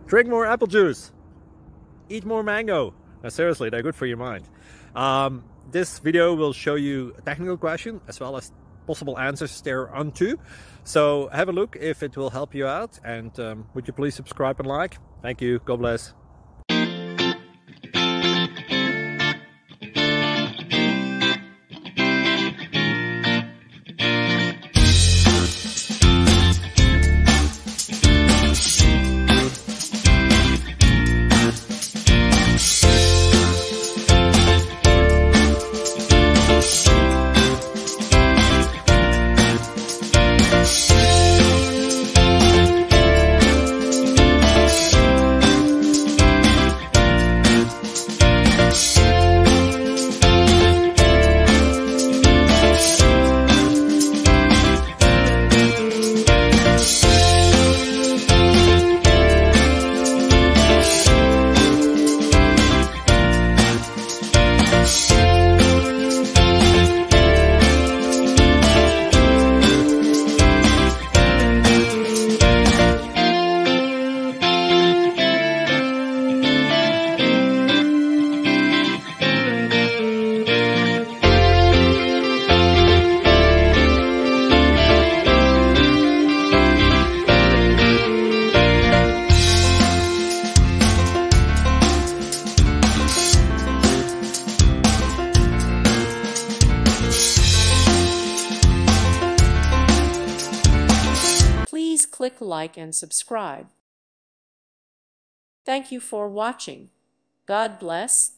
Drink more apple juice. Eat more mango. Now, seriously, they're good for your mind. This video will show you a technical question as well as possible answers thereunto. So have a look if it will help you out, and would you please subscribe and like? Thank you. God bless. Please click like and subscribe. Thank you for watching. God bless.